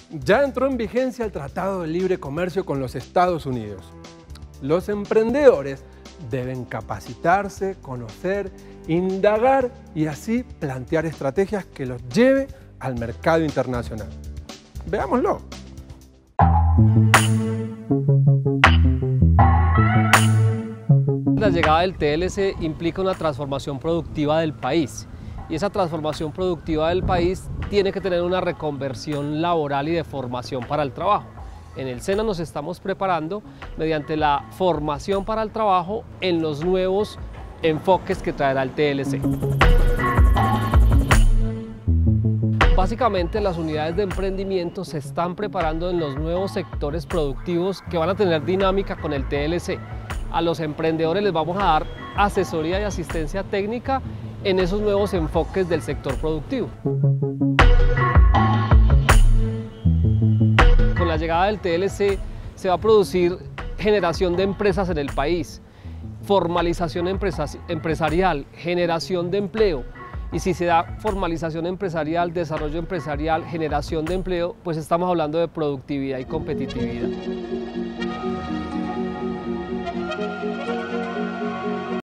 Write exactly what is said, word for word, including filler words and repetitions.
Ya entró en vigencia el Tratado de Libre Comercio con los Estados Unidos. Los emprendedores deben capacitarse, conocer, indagar y así plantear estrategias que los lleve al mercado internacional. Veámoslo. La llegada del T L C implica una transformación productiva del país y esa transformación productiva del país tiene que tener una reconversión laboral y de formación para el trabajo. En el SENA nos estamos preparando mediante la formación para el trabajo en los nuevos enfoques que traerá el T L C. Básicamente las unidades de emprendimiento se están preparando en los nuevos sectores productivos que van a tener dinámica con el T L C. A los emprendedores les vamos a dar asesoría y asistencia técnica en esos nuevos enfoques del sector productivo. Con la llegada del T L C se va a producir generación de empresas en el país, formalización empresarial, generación de empleo. Y si se da formalización empresarial, desarrollo empresarial, generación de empleo, pues estamos hablando de productividad y competitividad.